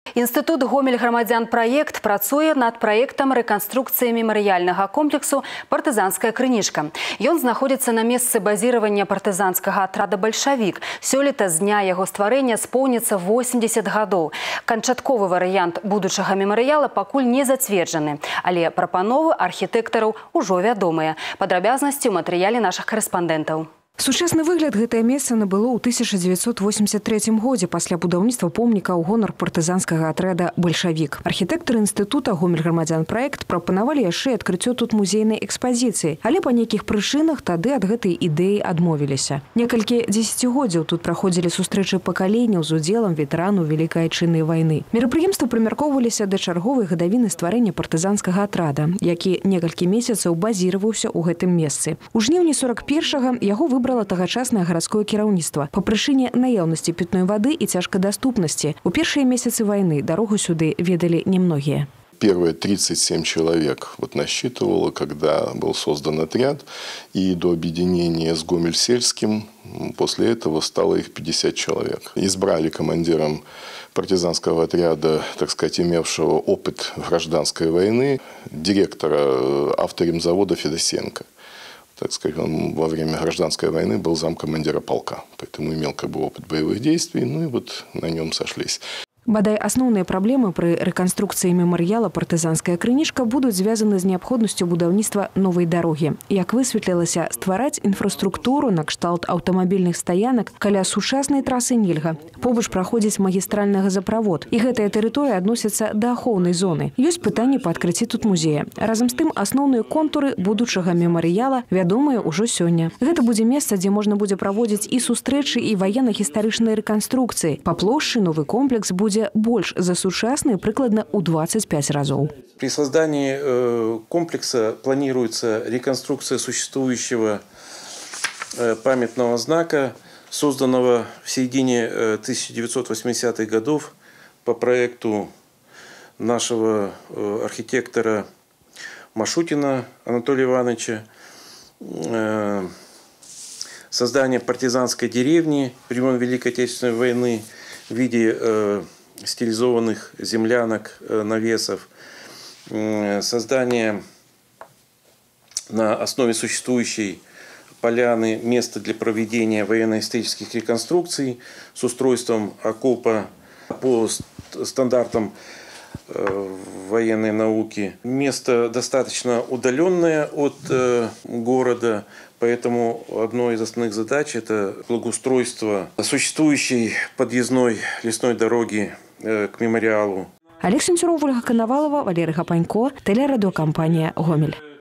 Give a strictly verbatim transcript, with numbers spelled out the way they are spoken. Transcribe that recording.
Інстытут Гомель грамадзян праект працуе над праектам рэканструкцыі мемарыяльнага комплексу «Партызанская крынічка». Ён знаходзіцца на месцы базіравання партызанскага атрада «Бальшавік». Сёлета з дня яго стварэння споўніцца восемьдесят гадоў. Канчатковы варыянт будучага мемарыяла пакуль не зацверджаны, але прапановы архітэктараў ужо вядомыя. Падрабязнасці ў матэрыяле нашых карэспандэнтаў. Сучасны выгляд гэтае месца набыло ў тысяча дзевяцьсот восемьдесят трэцім годзе пасля будаўніцтва помніка ў гонар партызанскага атрада «Бальшавік». Архітэктары інстытута Гомель грамадзян праект прапанавалі яшчэ адкрыццё тут музейнай экспазіцыі, але па нейкіх прычынах тады ад гэтай ідэі адмовіліся. Некалькі дзесяцігоддзяў тут праходзілі сустрэчы пакаленняў з удзелам ветэранаў Вялікай Айчыннай вайны. Мерапрыемствы прымяркоўваліся да чарговай гадавіны стварэння партызанскага атрада, які некалькі месяцаў базіраваўся ў гэтым месцы. У жніўні сорок першага яго выбралі тагачаснае гарадское кіраўніцтва па прычыне наяўнасці пітной вады і цяжкадаступнасці. У першыя месяцы вайны дарогу сюды ведалі немногія. Первые тридцать семь человек вот насчитывало, когда был создан отряд, и до объединения с Гомель-Сельским после этого стало их пятьдесят человек. Избрали командиром партизанского отряда, так сказать, имевшего опыт гражданской войны, директора авторемзавода Федосенко. Так сказать, он во время гражданской войны был замкомандира полка, поэтому имел как бы опыт боевых действий, ну и вот на нем сошлись. Бадай, асноўныя праблемы пры рэканструкцыі мемарыяла «Партызанская крынічка» будуць звязаны з неабходнасцю будаўніцтва новай дарогі. Як высветлілася, ствараць інфраструктуру на кшталт аўтамабільных стаянак каля сучаснай трасы нельга. Побач праходзіць магістральны газаправод, і гэтая тэрыторыя адносіцца да ахоўнай зоны. Ёсць пытанні па адкрыцці тут музея. Разам з тым, асноўныя контуры будучага мемарыяла вядомыя ўжо сёння. Гэта будзе месца, дзе можна будзе праводзіць і сустрэчы, і ваенна-гістарычныя рэканструкцыі. Па плошчы новы комплекс будзе больше за сучасные прикладно у двадцать пять разов. При создании комплекса планируется реконструкция существующего памятного знака, созданного в середине тысяча девятьсот восьмидесятых годов по проекту нашего архитектора Машутина Анатолия Ивановича. Создание партизанской деревни времен Великой Отечественной войны в виде э, стилизованных землянок, э, навесов, э, создание на основе существующей поляны места для проведения военно-исторических реконструкций с устройством окопа по стандартам э, военной науки. Место достаточно удаленное от э, города. Поэтому одной из основных задач – это благоустройство существующей подъездной лесной дороги к мемориалу. Олег Сенцюров, Ольга Коновалова, Валерий Гапанько, телерадиокомпания «Гомель».